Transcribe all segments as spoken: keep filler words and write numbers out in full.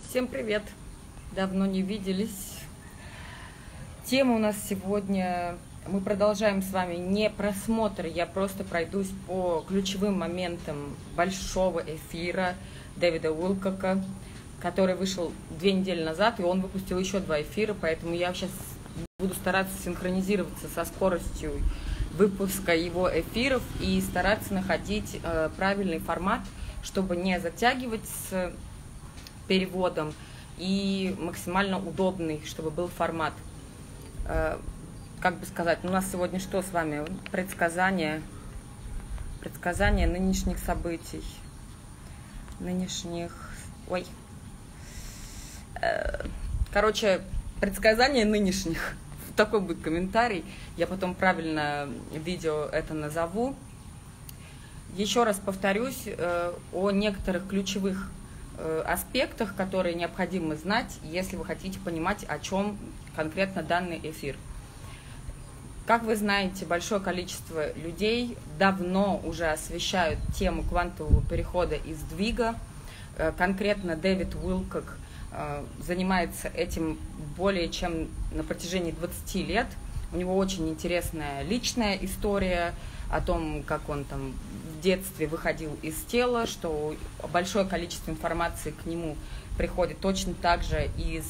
Всем привет! Давно не виделись. Тема у нас сегодня... Мы продолжаем с вами не просмотр, я просто пройдусь по ключевым моментам большого эфира Дэвида Уилкока, который вышел две недели назад, и он выпустил еще два эфира, поэтому я сейчас буду стараться синхронизироваться со скоростью выпуска его эфиров и стараться находить э, правильный формат, чтобы не затягивать с переводом, и максимально удобный, чтобы был формат. Э, как бы сказать, у нас сегодня что с вами? Предсказание, предсказание нынешних событий, нынешних, ой, э, короче, предсказание нынешних. Такой будет комментарий. Я потом правильно видео это назову. Еще раз повторюсь э, о некоторых ключевых э, аспектах, которые необходимо знать, если вы хотите понимать, о чем конкретно данный эфир. Как вы знаете, большое количество людей давно уже освещают тему квантового перехода и сдвига. Э, конкретно Дэвид Уилкок э, занимается этим более чем на протяжении двадцати лет. У него очень интересная личная история о том, как он там в детстве выходил из тела, что большое количество информации к нему приходит точно так же из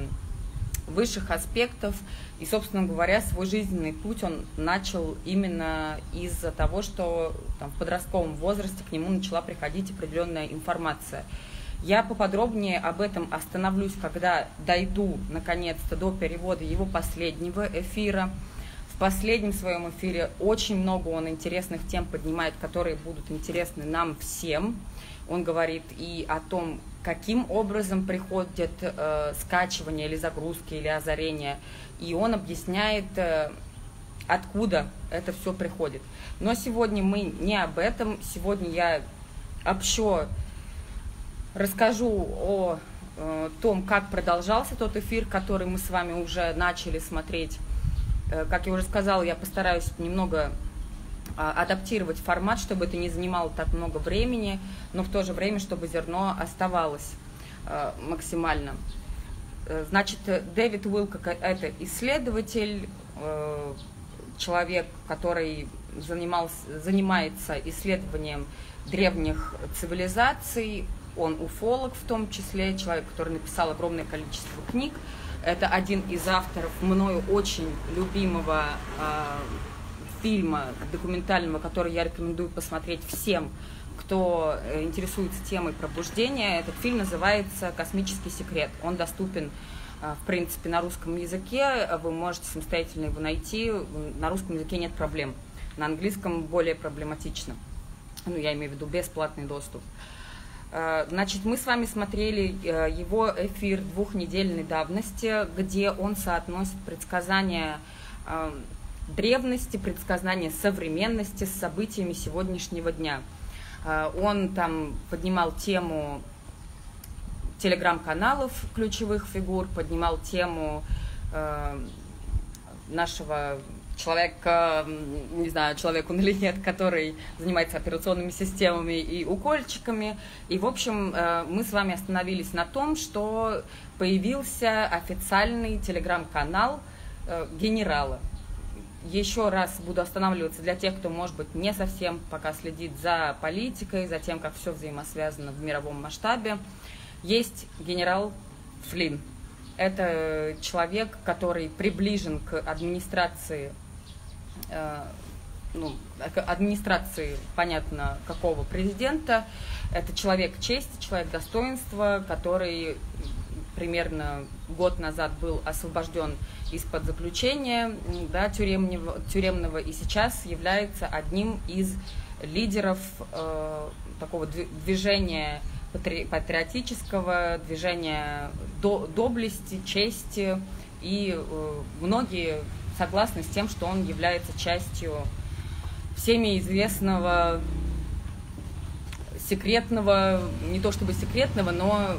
высших аспектов. И, собственно говоря, свой жизненный путь он начал именно из-за того, что там, в подростковом возрасте к нему начала приходить определенная информация. Я поподробнее об этом остановлюсь, когда дойду наконец-то до перевода его последнего эфира. В последнем своем эфире очень много он интересных тем поднимает, которые будут интересны нам всем. Он говорит и о том, каким образом приходят э, скачивания или загрузки, или озарения. И он объясняет, э, откуда это все приходит. Но сегодня мы не об этом. Сегодня я общо расскажу о э, том, как продолжался тот эфир, который мы с вами уже начали смотреть. Э, как я уже сказала, я постараюсь немного э, адаптировать формат, чтобы это не занимало так много времени, но в то же время, чтобы зерно оставалось э, максимально. Э, значит, Дэвид Уилкок – это исследователь, э, человек, который занимался, занимается исследованием древних цивилизаций. Он уфолог в том числе, человек, который написал огромное количество книг. Это один из авторов мною очень любимого э, фильма документального, который я рекомендую посмотреть всем, кто интересуется темой пробуждения. Этот фильм называется «Космический секрет». Он доступен, э, в принципе, на русском языке. Вы можете самостоятельно его найти. На русском языке нет проблем. На английском более проблематично. Ну, я имею в виду бесплатный доступ. Значит, мы с вами смотрели его эфир двухнедельной давности, где он соотносит предсказания древности, предсказания современности с событиями сегодняшнего дня. Он там поднимал тему телеграм-каналов ключевых фигур, поднимал тему нашего человека, не знаю, человек он или нет, который занимается операционными системами и укольчиками. И, в общем, мы с вами остановились на том, что появился официальный телеграм-канал генерала. Еще раз буду останавливаться для тех, кто, может быть, не совсем пока следит за политикой, за тем, как все взаимосвязано в мировом масштабе. Есть генерал Флинн. Это человек, который приближен к администрации, э, ну, к администрации, понятно, какого президента. Это человек чести, человек достоинства, который примерно год назад был освобожден из-под заключения, да, тюремного, тюремного и сейчас является одним из лидеров э, такого движения, патриотического движения до, доблести, чести, и э, многие согласны с тем, что он является частью всеми известного секретного, не то чтобы секретного, но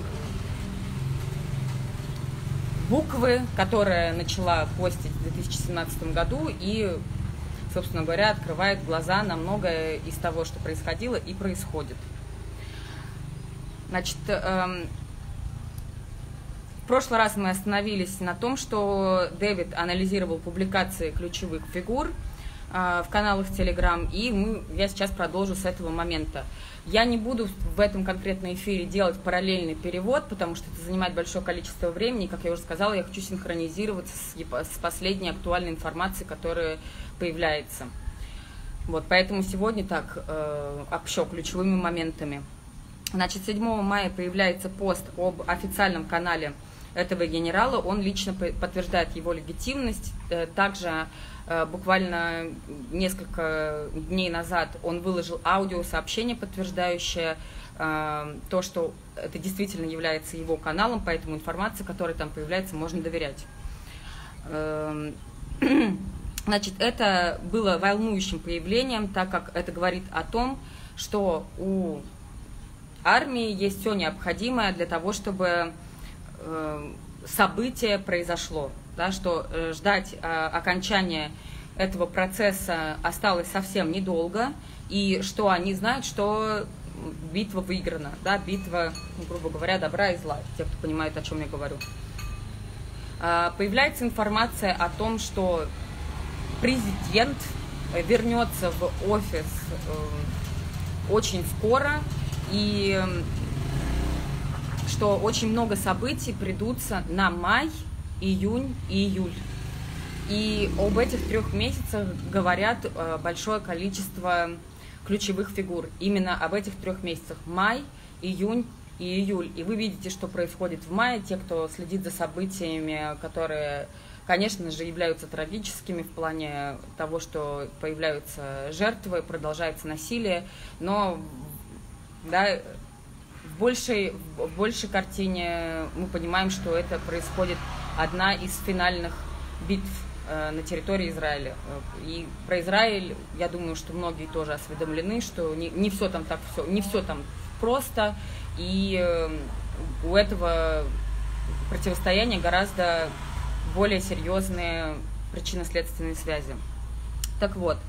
буквы, которая начала постить в две тысячи семнадцатом году и, собственно говоря, открывает глаза на многое из того, что происходило и происходит. Значит, эм, В прошлый раз мы остановились на том, что Дэвид анализировал публикации ключевых фигур в каналах Telegram, и мы, я сейчас продолжу с этого момента. Я не буду в этом конкретном эфире делать параллельный перевод, потому что это занимает большое количество времени, и, как я уже сказала, я хочу синхронизироваться с, с последней актуальной информацией, которая появляется. Вот, поэтому сегодня так э, общо ключевыми моментами. Значит, седьмого мая появляется пост об официальном канале этого генерала, он лично подтверждает его легитимность. Также буквально несколько дней назад он выложил аудиосообщение, подтверждающее то, что это действительно является его каналом, поэтому информация, которая там появляется, можно доверять. Значит, это было волнующим появлением, так как это говорит о том, что у армии есть все необходимое для того, чтобы событие произошло, да, что ждать окончания этого процесса осталось совсем недолго, и что они знают, что битва выиграна, да, битва, ну, грубо говоря, добра и зла, те, кто понимает, о чем я говорю. Появляется информация о том, что президент вернется в офис очень скоро, и что очень много событий придутся на май, июнь и июль. И об этих трех месяцах говорят большое количество ключевых фигур. Именно об этих трех месяцах: май, июнь и июль. И вы видите, что происходит в мае. Те, кто следит за событиями, которые, конечно же, являются трагическими в плане того, что появляются жертвы, продолжается насилие, но да, в большей, в большей картине мы понимаем, что это происходит одна из финальных битв э, на территории Израиля. И про Израиль, я думаю, что многие тоже осведомлены, что не, не все там так все, не все там просто, и э, у этого противостояния гораздо более серьезные причинно-следственные связи. Так вот,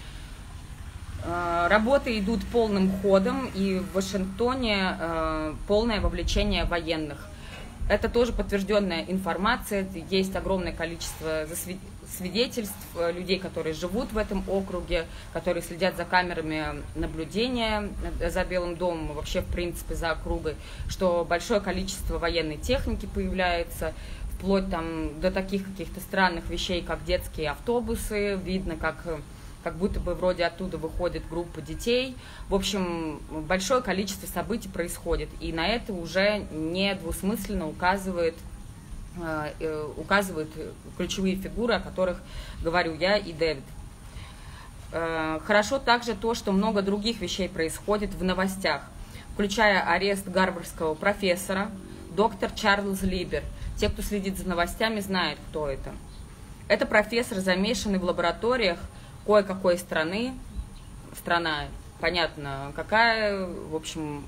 работы идут полным ходом, и в Вашингтоне э, полное вовлечение военных. Это тоже подтвержденная информация, есть огромное количество свидетельств людей, которые живут в этом округе, которые следят за камерами наблюдения за Белым домом, вообще, в принципе, за округой, что большое количество военной техники появляется, вплоть там до таких каких-то странных вещей, как детские автобусы, видно, как... как будто бы вроде оттуда выходит группа детей. В общем, большое количество событий происходит, и на это уже недвусмысленно указывает, э, указывают ключевые фигуры, о которых говорю я и Дэвид. Э, хорошо также то, что много других вещей происходит в новостях, включая арест гарвардского профессора, доктор Чарльз Либер. Те, кто следит за новостями, знают, кто это. Это профессор, замешанный в лабораториях кое-какой страны, страна, понятно, какая, в общем,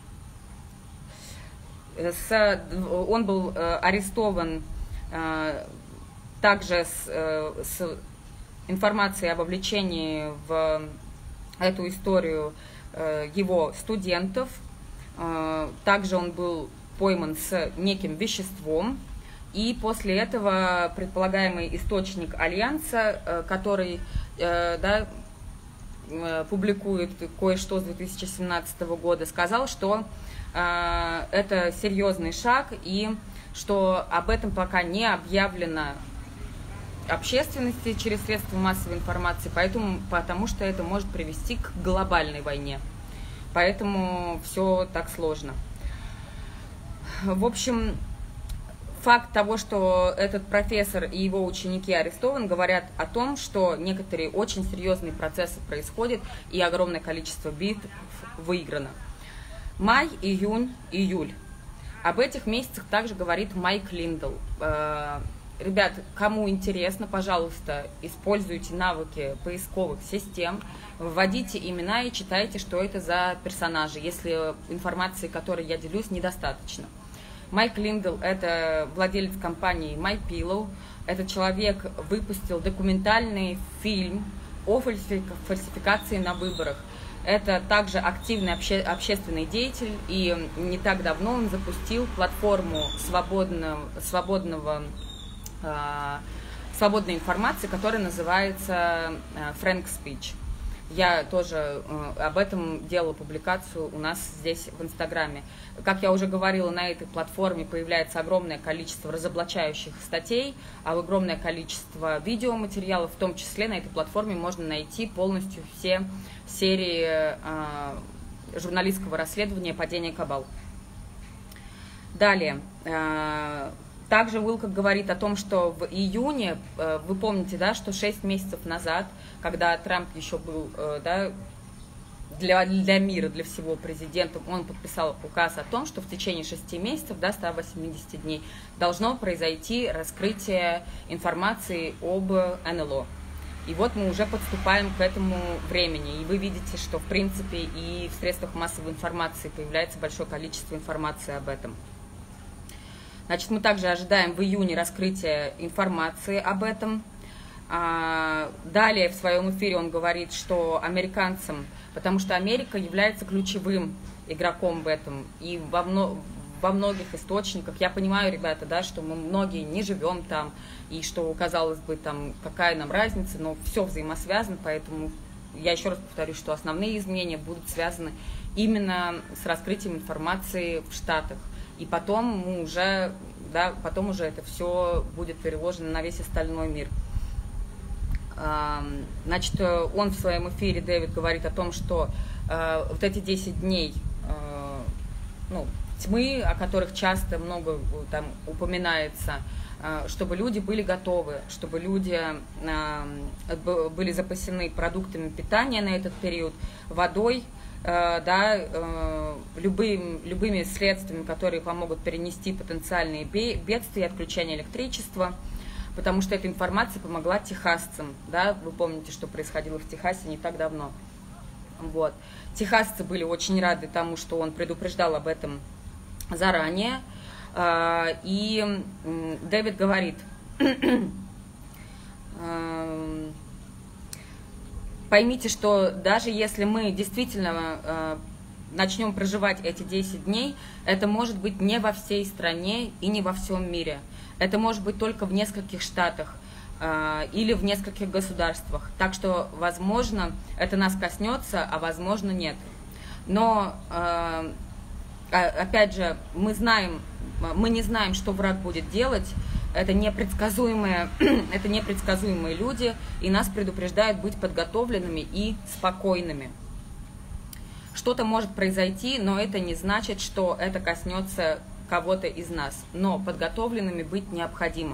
с, он был э, арестован э, также с, э, с информацией о вовлечении в эту историю э, его студентов. Э, также он был пойман с неким веществом. И после этого предполагаемый источник Альянса, э, который да, публикует кое-что с две тысячи семнадцатого года, сказал, что э, это серьезный шаг, и что об этом пока не объявлено общественности через средства массовой информации, поэтому, потому что это может привести к глобальной войне. Поэтому все так сложно. В общем, факт того, что этот профессор и его ученики арестованы, говорят о том, что некоторые очень серьезные процессы происходят и огромное количество битв выиграно. Май, июнь, июль. Об этих месяцах также говорит Майк Линдл. Ребят, кому интересно, пожалуйста, используйте навыки поисковых систем, вводите имена и читайте, что это за персонажи, если информации, которой я делюсь, недостаточно. Майк Линдл – это владелец компании MyPillow. Этот человек выпустил документальный фильм о фальсификации на выборах. Это также активный обще, общественный деятель, и не так давно он запустил платформу свободного, свободного, э, свободной информации, которая называется э, Frank Speech. Я тоже э, об этом делала публикацию у нас здесь в Инстаграме. Как я уже говорила, на этой платформе появляется огромное количество разоблачающих статей, а огромное количество видеоматериалов, в том числе на этой платформе можно найти полностью все серии э, журналистского расследования «Падение Кабал». Далее. Э, Также Уилкок говорит о том, что в июне, вы помните, да, что шесть месяцев назад, когда Трамп еще был, да, для, для мира, для всего президентом, он подписал указ о том, что в течение шести месяцев, до ста восьмидесяти дней, должно произойти раскрытие информации об эн эл о. И вот мы уже подступаем к этому времени, и вы видите, что в принципе и в средствах массовой информации появляется большое количество информации об этом. Значит, мы также ожидаем в июне раскрытия информации об этом. Далее в своем эфире он говорит, что американцам, потому что Америка является ключевым игроком в этом, и во, мно, во многих источниках, я понимаю, ребята, да, что мы многие не живем там, и что, казалось бы, там, какая нам разница, но все взаимосвязано, поэтому я еще раз повторю, что основные изменения будут связаны именно с раскрытием информации в Штатах. И потом мы уже, да, потом уже это все будет переложено на весь остальной мир. Значит, он в своем эфире, Дэвид, говорит о том, что э, вот эти десять дней э, ну, тьмы, о которых часто много там упоминается, э, чтобы люди были готовы, чтобы люди э, были запасены продуктами питания на этот период, водой, да, любым, любыми средствами, которые помогут перенести потенциальные бедствия, отключение электричества, потому что эта информация помогла техасцам, да, вы помните, что происходило в Техасе не так давно. Вот. Техасцы были очень рады тому, что он предупреждал об этом заранее, и Дэвид говорит: поймите, что даже если мы действительно э, начнем проживать эти десять дней, это может быть не во всей стране и не во всем мире. Это может быть только в нескольких штатах э, или в нескольких государствах. Так что, возможно, это нас коснется, а возможно, нет. Но, э, опять же, мы знаем, мы не знаем, что враг будет делать. Это непредсказуемые, это непредсказуемые люди, и нас предупреждают быть подготовленными и спокойными. Что-то может произойти, но это не значит, что это коснется кого-то из нас. Но подготовленными быть необходимо.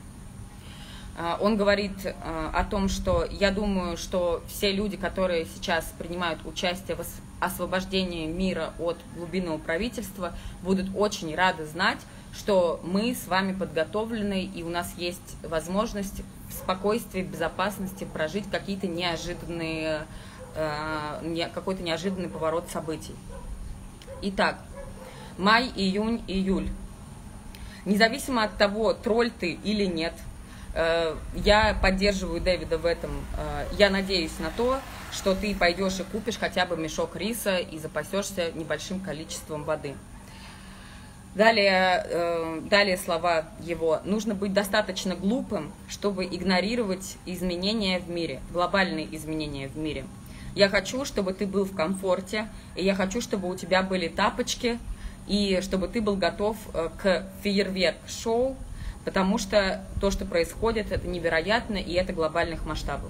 Он говорит о том, что я думаю, что все люди, которые сейчас принимают участие в освобождении мира от глубинного правительства, будут очень рады знать, что мы с вами подготовлены, и у нас есть возможность в спокойствии, в безопасности прожить какие-то неожиданные, э, какой-то неожиданный поворот событий. Итак, май, июнь, июль. Независимо от того, тролль ты или нет, э, я поддерживаю Дэвида в этом. Э, я надеюсь на то, что ты пойдешь и купишь хотя бы мешок риса и запасешься небольшим количеством воды. Далее, э, далее слова его. Нужно быть достаточно глупым, чтобы игнорировать изменения в мире, глобальные изменения в мире. Я хочу, чтобы ты был в комфорте, и я хочу, чтобы у тебя были тапочки, и чтобы ты был готов к фейерверк-шоу, потому что то, что происходит, это невероятно, и это глобальных масштабов.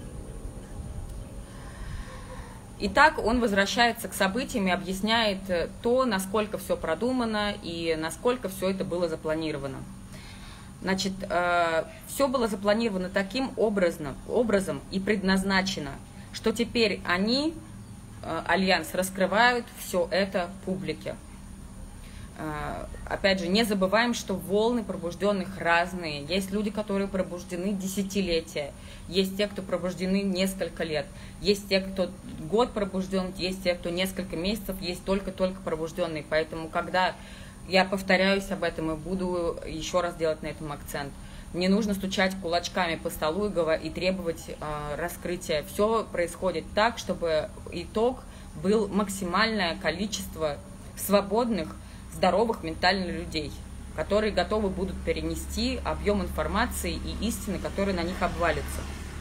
Итак, он возвращается к событиям и объясняет то, насколько все продумано и насколько все это было запланировано. Значит, все было запланировано таким образом, образом и предназначено, что теперь они, Альянс, раскрывают все это публике. Опять же, не забываем, что волны пробужденных разные. Есть люди, которые пробуждены десятилетия, есть те, кто пробуждены несколько лет, есть те, кто год пробужден, есть те, кто несколько месяцев, есть только-только пробужденные. Поэтому, когда я повторяюсь об этом и буду еще раз делать на этом акцент, не нужно стучать кулачками по столу и, и требовать э, раскрытия. Все происходит так, чтобы итог был максимальное количество свободных, здоровых ментально людей, которые готовы будут перенести объем информации и истины, которые на них обвалятся.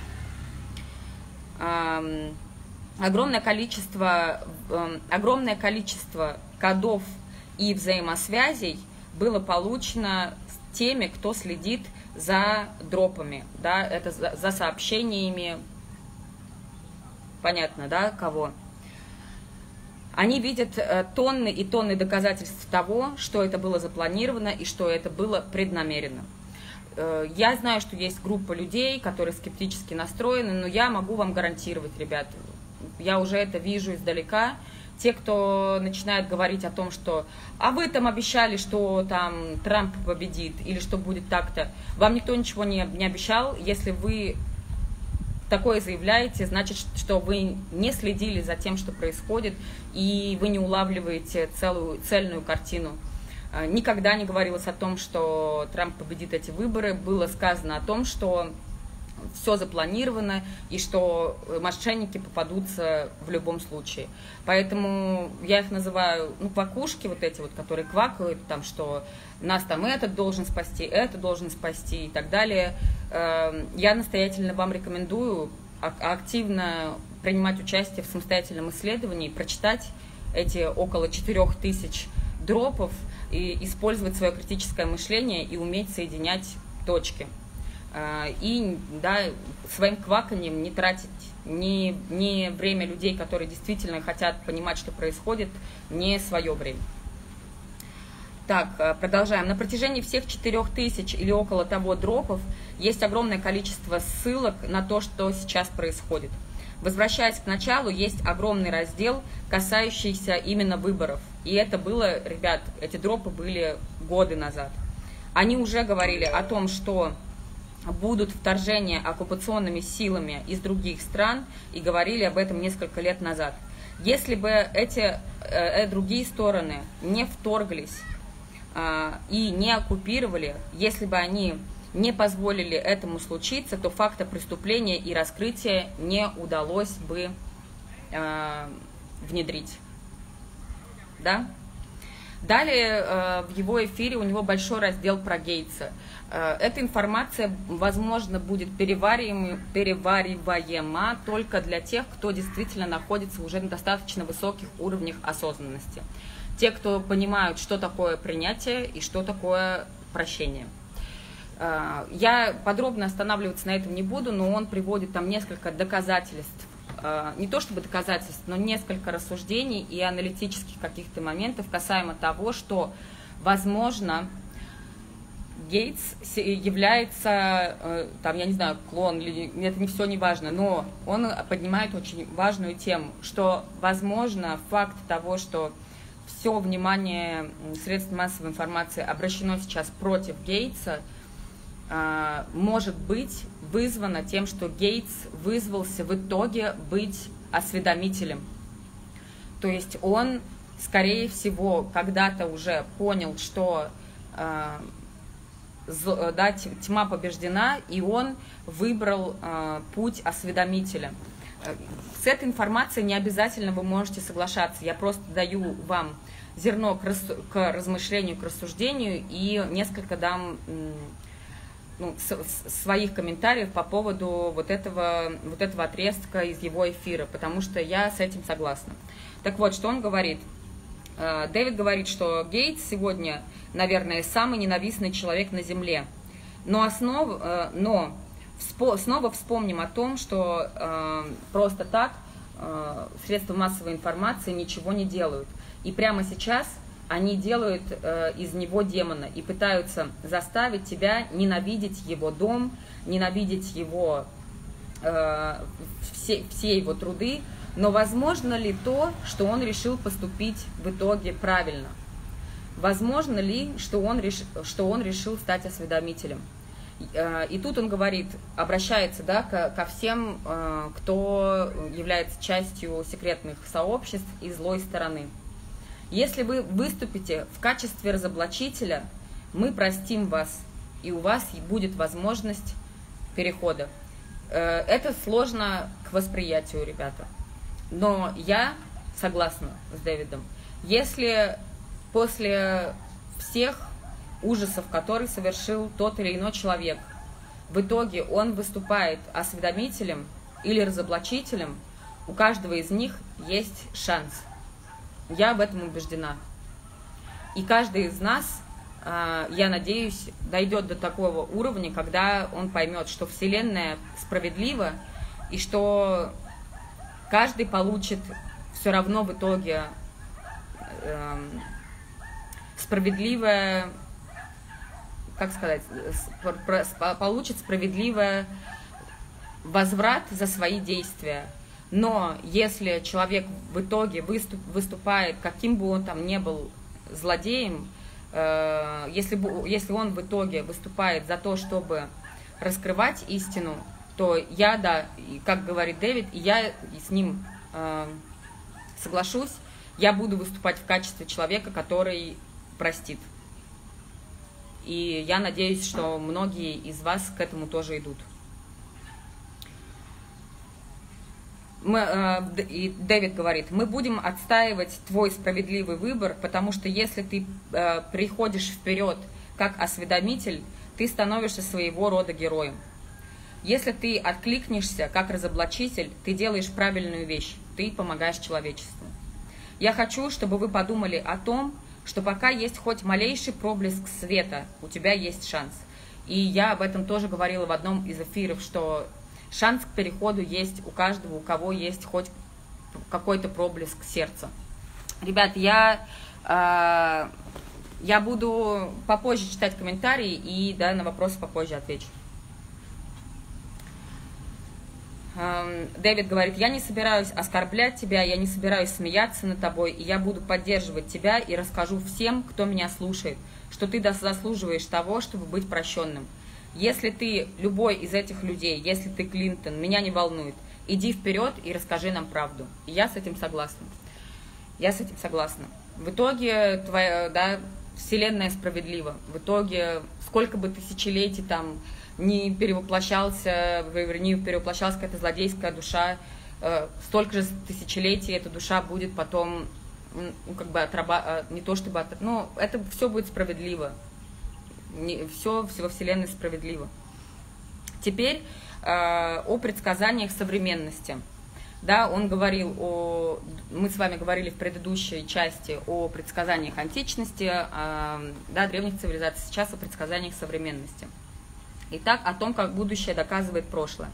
Эм, огромное количество, эм, огромное количество кодов и взаимосвязей было получено с теми, кто следит за дропами, да, это за, за сообщениями, понятно, да, кого. Они видят э, тонны и тонны доказательств того, что это было запланировано и что это было преднамеренно. Э, я знаю, что есть группа людей, которые скептически настроены, но я могу вам гарантировать, ребят, я уже это вижу издалека. Те, кто начинает говорить о том, что «а вы там обещали, что там Трамп победит» или что будет так-то, вам никто ничего не, не обещал. Если вы такое заявляете, значит, что вы не следили за тем, что происходит, и вы не улавливаете целую, цельную картину. Никогда не говорилось о том, что Трамп победит эти выборы. Было сказано о том, что все запланировано и что мошенники попадутся в любом случае. Поэтому я их называю, ну, квакушки вот эти вот, которые квакают, там, что нас там этот должен спасти, это должен спасти и так далее. Я настоятельно вам рекомендую активно принимать участие в самостоятельном исследовании, прочитать эти около четырёх тысяч дропов и использовать свое критическое мышление и уметь соединять точки. И да, своим кваканием не тратить ни, ни время людей, которые действительно хотят понимать, что происходит, не свое время. Так, продолжаем. На протяжении всех четырёх тысяч или около того дропов есть огромное количество ссылок на то, что сейчас происходит. Возвращаясь к началу, есть огромный раздел, касающийся именно выборов. И это было, ребят, эти дропы были годы назад. Они уже говорили о том, что будут вторжения оккупационными силами из других стран, и говорили об этом несколько лет назад. Если бы эти э, другие стороны не вторглись э, и не оккупировали, если бы они не позволили этому случиться, то факта преступления и раскрытия не удалось бы э, внедрить. Да? Далее э, в его эфире у него большой раздел про Гейтса. Э, эта информация, возможно, будет перевариваема, перевариваема только для тех, кто действительно находится уже на достаточно высоких уровнях осознанности. Те, кто понимают, что такое принятие и что такое прощение. Э, я подробно останавливаться на этом не буду, но он приводит там несколько доказательств. Не то чтобы доказательств, но несколько рассуждений и аналитических каких-то моментов касаемо того, что, возможно, Гейтс является, там, я не знаю, клон, или это не все не важно, но он поднимает очень важную тему, что, возможно, факт того, что все внимание средств массовой информации обращено сейчас против Гейтса, может быть вызвано тем, что Гейтс вызвался в итоге быть осведомителем. То есть он, скорее всего, когда-то уже понял, что э, да, тьма побеждена, и он выбрал э, путь осведомителя. С этой информацией не обязательно вы можете соглашаться. Я просто даю вам зерно к, рас, к размышлению, к рассуждению и несколько дам Ну, своих комментариев по поводу вот этого, вот этого отрезка из его эфира, потому что я с этим согласна. Так вот, что он говорит? Дэвид говорит, что Гейтс сегодня, наверное, самый ненавистный человек на Земле. Но, основ, но снова вспомним о том, что просто так средства массовой информации ничего не делают. И прямо сейчас они делают э, из него демона и пытаются заставить тебя ненавидеть его дом, ненавидеть его, э, все, все его труды. Но возможно ли то, что он решил поступить в итоге правильно? Возможно ли, что он, реш, что он решил стать осведомителем? Э, и тут он говорит, обращается, да, ко, ко всем, э, кто является частью секретных сообществ и злой стороны. Если вы выступите в качестве разоблачителя, мы простим вас и у вас будет возможность перехода. Это сложно к восприятию, ребята. Но я согласна с Дэвидом. Если после всех ужасов, которые совершил тот или иной человек, в итоге он выступает осведомителем или разоблачителем, у каждого из них есть шанс. Я об этом убеждена. И каждый из нас, я надеюсь, дойдет до такого уровня, когда он поймет, что Вселенная справедлива, и что каждый получит все равно в итоге э, справедливое, как сказать, получит справедливое возврат за свои действия. Но если человек в итоге выступ, выступает, каким бы он там ни был злодеем, э, если, если он в итоге выступает за то, чтобы раскрывать истину, то я, да, как говорит Дэвид, и я с ним э, соглашусь, я буду выступать в качестве человека, который простит. И я надеюсь, что многие из вас к этому тоже идут. Мы, э, и Дэвид говорит, мы будем отстаивать твой справедливый выбор, потому что если ты э, приходишь вперед как осведомитель, ты становишься своего рода героем. Если ты откликнешься как разоблачитель, ты делаешь правильную вещь, ты помогаешь человечеству. Я хочу, чтобы вы подумали о том, что пока есть хоть малейший проблеск света, у тебя есть шанс. И я об этом тоже говорила в одном из эфиров, что шанс к переходу есть у каждого, у кого есть хоть какой-то проблеск сердца. Ребят, я, э, я буду попозже читать комментарии и да, на вопросы попозже отвечу. Дэвид говорит, я не собираюсь оскорблять тебя, я не собираюсь смеяться над тобой, и я буду поддерживать тебя и расскажу всем, кто меня слушает, что ты заслуживаешь того, чтобы быть прощенным. Если ты любой из этих людей, если ты Клинтон, меня не волнует, иди вперед и расскажи нам правду. И я с этим согласна. Я с этим согласна. В итоге твоя, да, Вселенная справедлива. В итоге сколько бы тысячелетий там не перевоплощался, не перевоплощалась какая-то злодейская душа, э, столько же тысячелетий эта душа будет потом, ну, как бы отраба, не то чтобы, от, ну, это все будет справедливо, не, все, все во Вселенной справедливо. Теперь э, о предсказаниях современности. Да, он говорил о, мы с вами говорили в предыдущей части о предсказаниях античности, э, да, древних цивилизаций, сейчас о предсказаниях современности. Итак, о том, как будущее доказывает прошлое.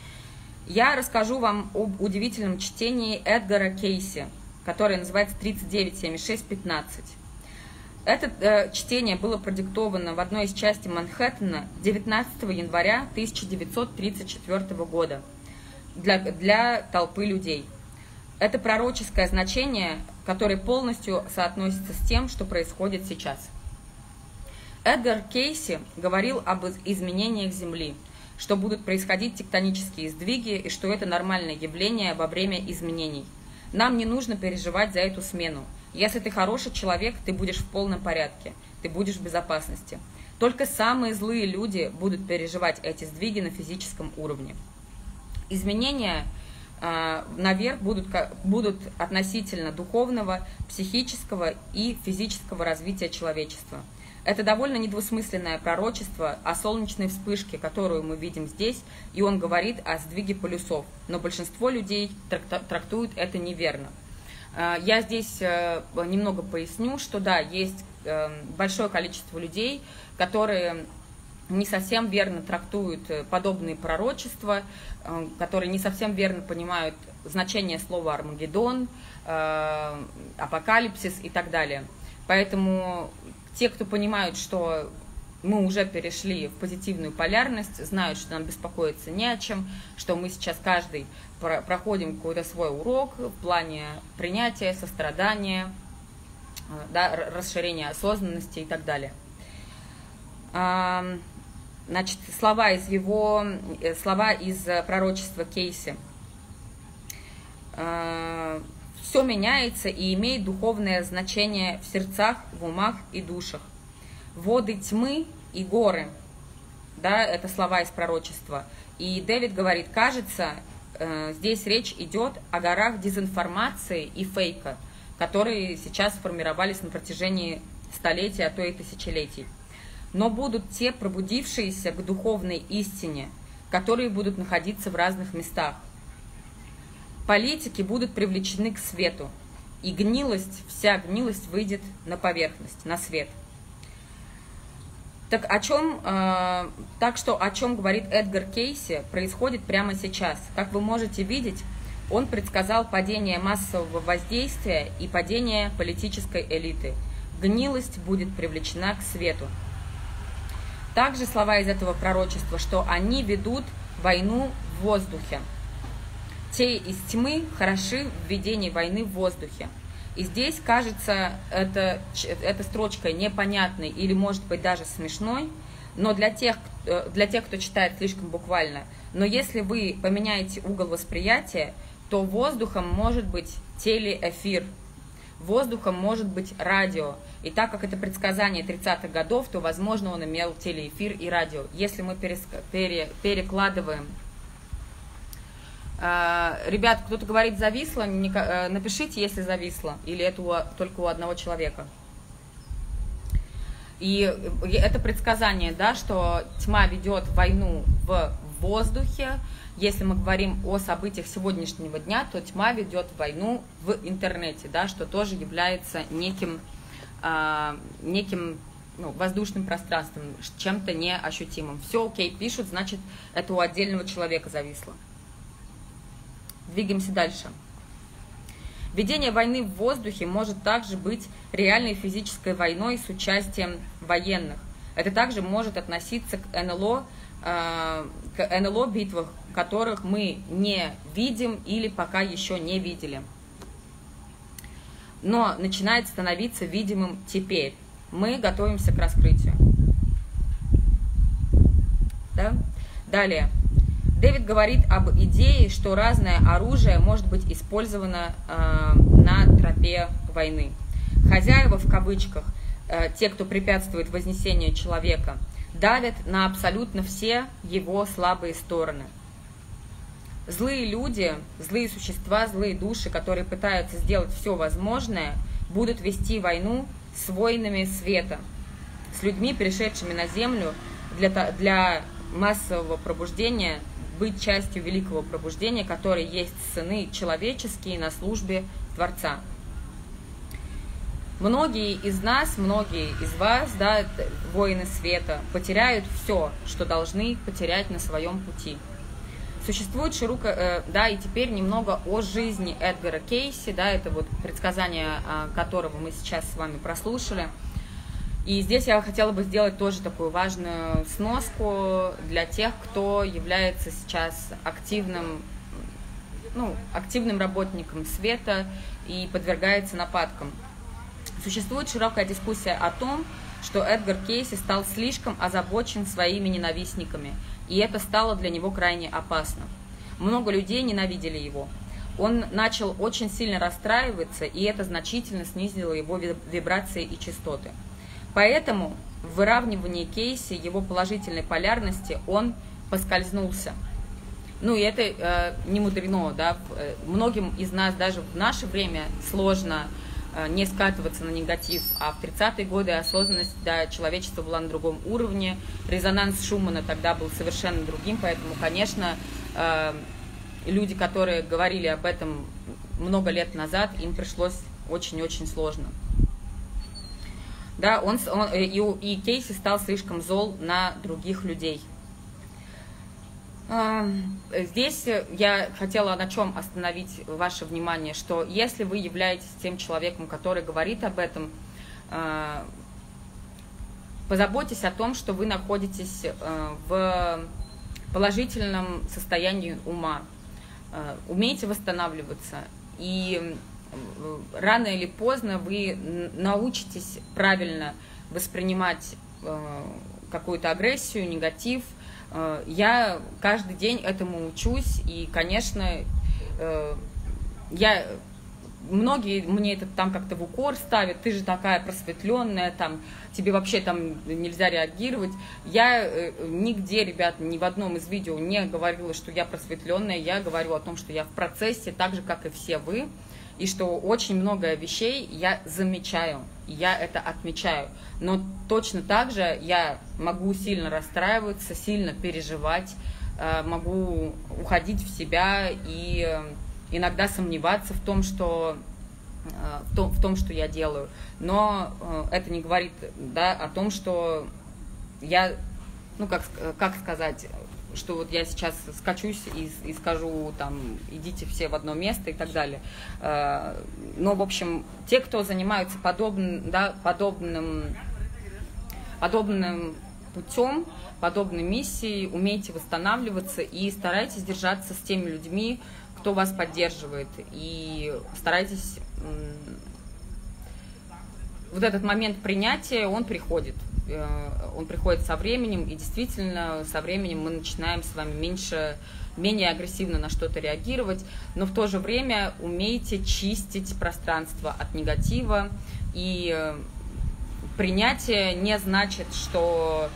Я расскажу вам об удивительном чтении Эдгара Кейси, которое называется тридцать девять семьдесят шесть пятнадцать. Это э, чтение было продиктовано в одной из частей Манхэттена девятнадцатого января тысяча девятьсот тридцать четвёртого года для, для толпы людей. Это пророческое значение, которое полностью соотносится с тем, что происходит сейчас. Эдгар Кейси говорил об изменениях Земли, что будут происходить тектонические сдвиги и что это нормальное явление во время изменений. Нам не нужно переживать за эту смену. Если ты хороший человек, ты будешь в полном порядке, ты будешь в безопасности. Только самые злые люди будут переживать эти сдвиги на физическом уровне. Изменения э, наверх будут, будут относительно духовного, психического и физического развития человечества. Это довольно недвусмысленное пророчество о солнечной вспышке, которую мы видим здесь, и он говорит о сдвиге полюсов, но большинство людей трактуют это неверно. Я здесь немного поясню, что да, есть большое количество людей, которые не совсем верно трактуют подобные пророчества, которые не совсем верно понимают значение слова «Армагеддон», «апокалипсис» и так далее. Поэтому те, кто понимают, что мы уже перешли в позитивную полярность, знают, что нам беспокоиться не о чем, что мы сейчас каждый проходим какой-то свой урок в плане принятия, сострадания, да, расширения осознанности и так далее. Значит, слова из его, слова из пророчества Кейси. Все меняется и имеет духовное значение в сердцах, в умах и душах. Воды тьмы и горы да, это слова из пророчества. И Дэвид говорит, кажется, здесь речь идет о горах дезинформации и фейка, которые сейчас сформировались на протяжении столетий, а то и тысячелетий. Но будут те пробудившиеся к духовной истине, которые будут находиться в разных местах. Политики будут привлечены к свету, и гнилость, вся гнилость выйдет на поверхность, на свет. Так, о чем, э, так что о чем говорит Эдгар Кейси, происходит прямо сейчас. Как вы можете видеть, он предсказал падение массового воздействия и падение политической элиты. Гнилость будет привлечена к свету. Также слова из этого пророчества, что они ведут войну в воздухе. Те из тьмы хороши в ведении войны в воздухе. И здесь, кажется, это, эта строчка непонятной или, может быть, даже смешной, но для тех, для тех, кто читает слишком буквально. Но если вы поменяете угол восприятия, то воздухом может быть телеэфир, воздухом может быть радио. И так как это предсказание тридцатых годов, то, возможно, он имел телеэфир и радио. Если мы пере, перекладываем... Ребят, кто-то говорит зависло, напишите, если зависло, или это у, только у одного человека. И это предсказание, да, что тьма ведет войну в воздухе. Если мы говорим о событиях сегодняшнего дня, то тьма ведет войну в интернете, да, что тоже является неким, а, неким ну, воздушным пространством, чем-то неощутимым. Все окей, пишут, значит, это у отдельного человека зависло. Двигаемся дальше. Ведение войны в воздухе может также быть реальной физической войной с участием военных. Это также может относиться к эн эл о, э, к эн эл о-битвах, которых мы не видим или пока еще не видели. Но начинает становиться видимым теперь. Мы готовимся к раскрытию. Да? Далее. Дэвид говорит об идее, что разное оружие может быть использовано э, на тропе войны. Хозяева, в кавычках, э, те, кто препятствует вознесению человека, давят на абсолютно все его слабые стороны. Злые люди, злые существа, злые души, которые пытаются сделать все возможное, будут вести войну с воинами света, с людьми, пришедшими на землю для, для массового пробуждения, быть частью великого пробуждения, которое есть сыны человеческие на службе Творца. Многие из нас, многие из вас, да, воины света, потеряют все, что должны потерять на своем пути. Существует широко, э, да, и теперь немного о жизни Эдгара Кейси, да, это вот предсказание, э, которого мы сейчас с вами прослушали. И здесь я хотела бы сделать тоже такую важную сноску для тех, кто является сейчас активным, ну, активным работником света и подвергается нападкам. Существует широкая дискуссия о том, что Эдгар Кейси стал слишком озабочен своими ненавистниками, и это стало для него крайне опасно. Много людей ненавидели его. Он начал очень сильно расстраиваться, и это значительно снизило его вибрации и частоты. Поэтому в выравнивании Кейси, его положительной полярности, он поскользнулся. Ну и это э, не мудрено, да, многим из нас даже в наше время сложно э, не скатываться на негатив, а в тридцатые годы осознанность, да, человечества была на другом уровне, резонанс Шумана тогда был совершенно другим, поэтому, конечно, э, люди, которые говорили об этом много лет назад, им пришлось очень-очень сложно. Да, он, он, и, и Кейси стал слишком зол на других людей. Здесь я хотела на чем остановить ваше внимание, что если вы являетесь тем человеком, который говорит об этом, позаботьтесь о том, что вы находитесь в положительном состоянии ума, умейте восстанавливаться, и рано или поздно вы научитесь правильно воспринимать э, какую-то агрессию, негатив. Э, я каждый день этому учусь, и, конечно, э, я многие мне это там как-то в укор ставят, ты же такая просветленная, там, тебе вообще там нельзя реагировать. Я э, нигде, ребят, ни в одном из видео не говорила, что я просветленная, я говорю о том, что я в процессе, так же, как и все вы, и что очень много вещей я замечаю, я это отмечаю. Но точно так же я могу сильно расстраиваться, сильно переживать, э, могу уходить в себя и э, иногда сомневаться в том, что, э, в том, в том, что я делаю. Но э, это не говорит, да, о том, что я, ну как, как сказать, что вот я сейчас скачусь и, и скажу, там, идите все в одно место и так далее. Но, в общем, те, кто занимаются подобным, да, подобным, подобным путем, подобной миссией, умейте восстанавливаться и старайтесь держаться с теми людьми, кто вас поддерживает. И старайтесь... Вот этот момент принятия, он приходит. Он приходит со временем, и действительно со временем мы начинаем с вами меньше, менее агрессивно на что-то реагировать, но в то же время умейте чистить пространство от негатива, и принятие не значит, что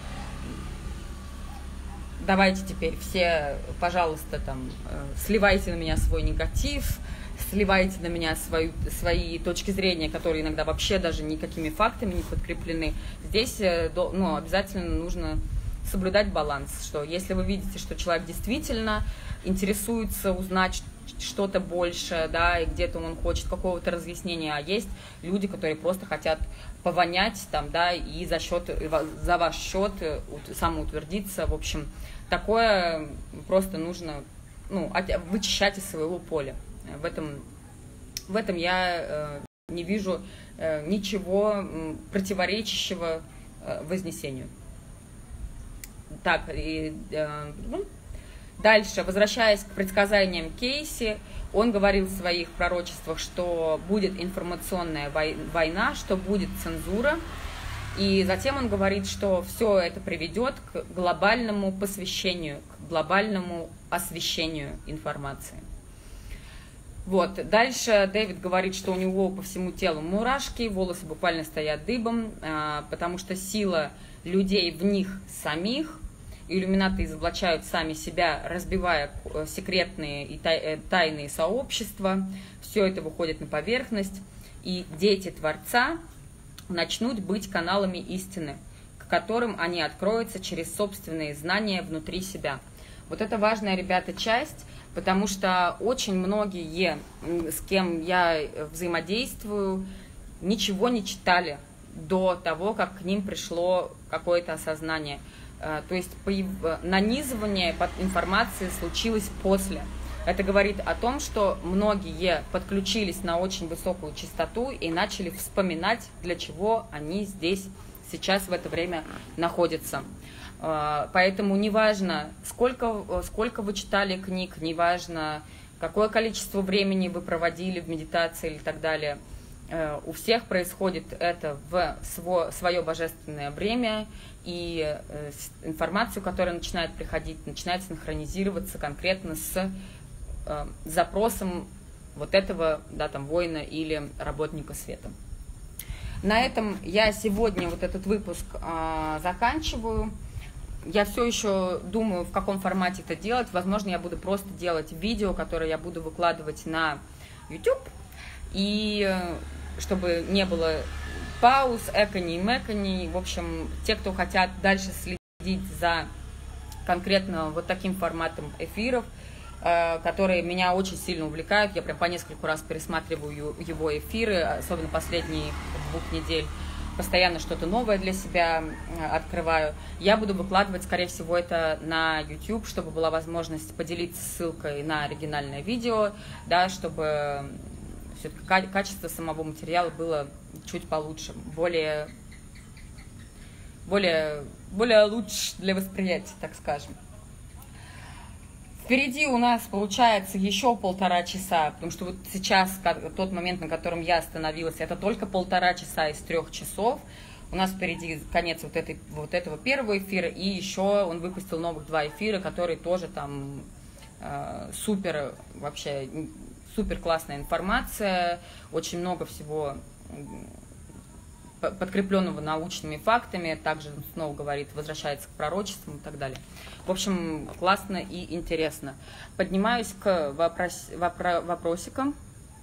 давайте теперь все, пожалуйста, там, сливайте на меня свой негатив, сливайте на меня свою, свои точки зрения, которые иногда вообще даже никакими фактами не подкреплены. Здесь ну, обязательно нужно соблюдать баланс, что если вы видите, что человек действительно интересуется узнать что-то больше, да, и где-то он хочет какого-то разъяснения, а есть люди, которые просто хотят повонять там, да, и за счет, за ваш счет самоутвердиться, в общем, такое просто нужно, ну, вычищать из своего поля. В этом, в этом я э, не вижу э, ничего э, противоречащего э, вознесению. Так, и, э, ну, дальше, возвращаясь к предсказаниям Кейси, он говорил в своих пророчествах, что будет информационная война, что будет цензура, и затем он говорит, что все это приведет к глобальному посвящению, к глобальному освещению информации. Вот. Дальше Дэвид говорит, что у него по всему телу мурашки, волосы буквально стоят дыбом, потому что сила людей в них самих, иллюминаты изоблачают сами себя, разбивая секретные и тайные сообщества, все это выходит на поверхность, и дети Творца начнут быть каналами истины, к которым они откроются через собственные знания внутри себя. Вот это важная, ребята, часть, потому что очень многие, с кем я взаимодействую, ничего не читали до того, как к ним пришло какое-то осознание. То есть нанизывание под информации случилось после. Это говорит о том, что многие подключились на очень высокую частоту и начали вспоминать, для чего они здесь сейчас в это время находятся. Поэтому неважно, сколько, сколько вы читали книг, неважно, какое количество времени вы проводили в медитации и так далее, у всех происходит это в свое божественное время, и информацию, которая начинает приходить, начинает синхронизироваться конкретно с запросом вот этого, да, там, воина или работника света. На этом я сегодня вот этот выпуск а, заканчиваю. Я все еще думаю, в каком формате это делать. Возможно, я буду просто делать видео, которое я буду выкладывать на YouTube. И чтобы не было пауз, экони, мэкони. В общем, те, кто хотят дальше следить за конкретно вот таким форматом эфиров, которые меня очень сильно увлекают. Я прям по нескольку раз пересматриваю его эфиры, особенно последние двух недель. Постоянно что-то новое для себя открываю. Я буду выкладывать, скорее всего, это на YouTube, чтобы была возможность поделиться ссылкой на оригинальное видео, да, чтобы все-таки качество самого материала было чуть получше, более, более, более лучше для восприятия, так скажем. Впереди у нас получается еще полтора часа, потому что вот сейчас, тот момент, на котором я остановилась, это только полтора часа из трех часов. У нас впереди конец вот, этой, вот этого первого эфира, и еще он выпустил новых два эфира, которые тоже там э, супер, вообще супер классная информация, очень много всего подкрепленного научными фактами, также снова говорит, возвращается к пророчествам и так далее. В общем, классно и интересно. Поднимаюсь к вопрос, вопро, вопросикам.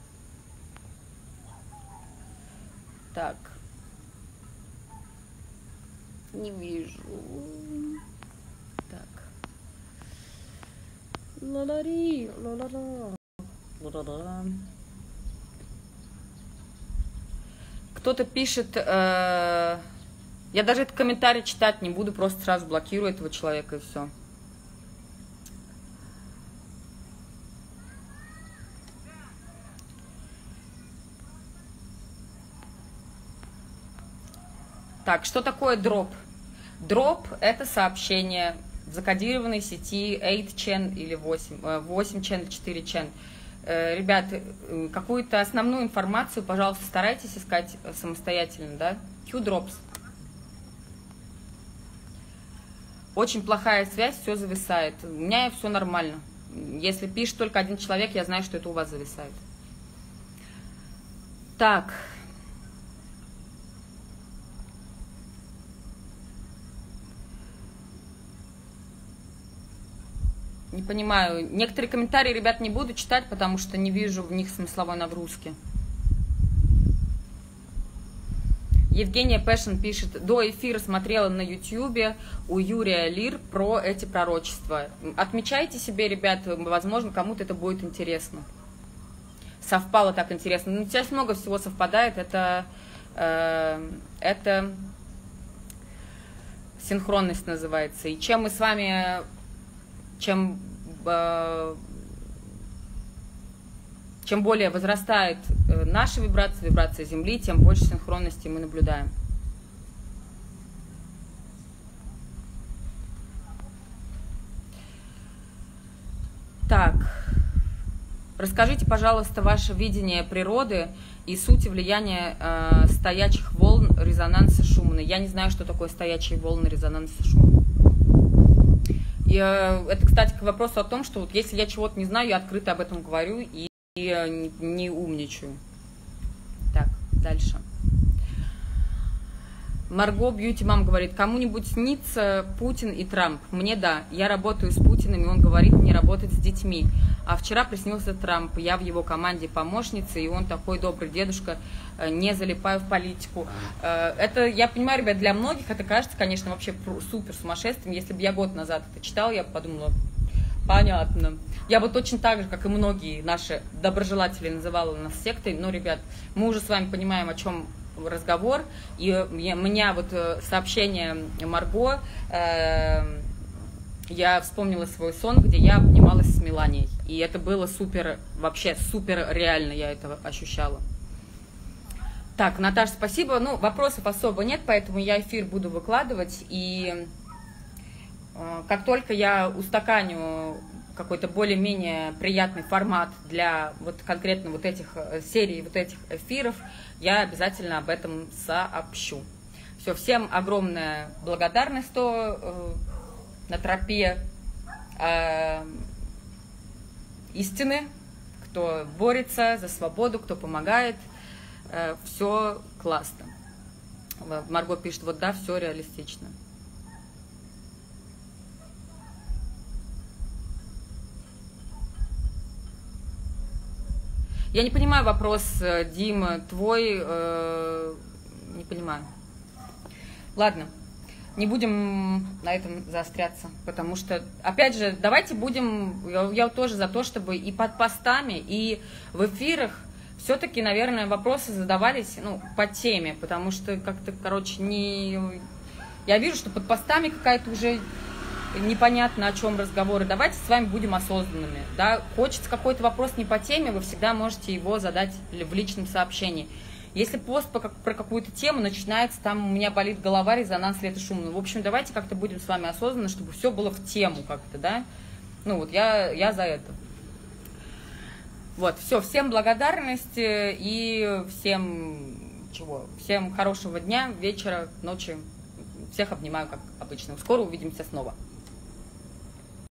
Так. Не вижу. Так. Ла-ла-ри, ла-ла-ла. Ла-ла-ла. Кто-то пишет, э, я даже этот комментарий читать не буду, просто сразу блокирую этого человека и все. Так, что такое дроп? Дроп – это сообщение в закодированной сети восемь чен или восемь, восемь чен, четыре чен. Ребят, какую-то основную информацию, пожалуйста, старайтесь искать самостоятельно, да? Q-drops. Очень плохая связь, все зависает. У меня все нормально. Если пишет только один человек, я знаю, что это у вас зависает. Так. Не понимаю. Некоторые комментарии, ребят, не буду читать, потому что не вижу в них смысловой нагрузки. Евгения Пэшин пишет, до эфира смотрела на ютьюбе у Юрия Лир про эти пророчества. Отмечайте себе, ребят, возможно, кому-то это будет интересно. Совпало так интересно. Ну, сейчас много всего совпадает. Это, э, это синхронность называется. И чем мы с вами... Чем, э, чем более возрастает наша вибрация, вибрация Земли, тем больше синхронности мы наблюдаем. Так, расскажите, пожалуйста, ваше видение природы и сути влияния э, стоячих волн резонанса Шумана. Я не знаю, что такое стоячие волны резонанса Шумана. И, это, кстати, к вопросу о том, что вот если я чего-то не знаю, я открыто об этом говорю и, и не, не умничаю. Так, дальше. Марго Бьюти Мам говорит, кому-нибудь снится Путин и Трамп? Мне да, я работаю с Путиным, и он говорит мне работать с детьми. А вчера приснился Трамп, я в его команде помощница, и он такой добрый дедушка, не залипаю в политику. Это, я понимаю, ребят, для многих это кажется, конечно, вообще супер сумасшествием. Если бы я год назад это читала, я бы подумала, понятно. Я бы точно так же, как и многие наши доброжелатели, называла нас сектой, но, ребят, мы уже с вами понимаем, о чем разговор, и у меня вот сообщение Марго, э, я вспомнила свой сон, где я обнималась с Меланией, и это было супер, вообще супер реально, я это ощущала. Так, Наташа, спасибо, ну, вопросов особо нет, поэтому я эфир буду выкладывать, и э, как только я устаканю какой-то более-менее приятный формат для вот конкретно вот этих серий, вот этих эфиров, я обязательно об этом сообщу. Все, всем огромная благодарность, кто э, на тропе э, истины, кто борется за свободу, кто помогает. Э, все классно. Марго пишет, вот да, все реалистично. Я не понимаю вопрос, Дима, твой, э, не понимаю. Ладно, не будем на этом заостряться, потому что, опять же, давайте будем, я, я тоже за то, чтобы и под постами, и в эфирах все-таки, наверное, вопросы задавались, ну, по теме, потому что как-то, короче, не... Я вижу, что под постами какая-то уже... непонятно, о чем разговоры. Давайте с вами будем осознанными. Да? Хочется какой-то вопрос не по теме, вы всегда можете его задать в личном сообщении. Если пост по, про какую-то тему начинается, там у меня болит голова, резонанс ли это шумно. В общем, давайте как-то будем с вами осознанно, чтобы все было в тему как-то, да? Ну вот, я, я за это. Вот, все, всем благодарности и всем чего? Всем хорошего дня, вечера, ночи. Всех обнимаю, как обычно. Скоро увидимся снова.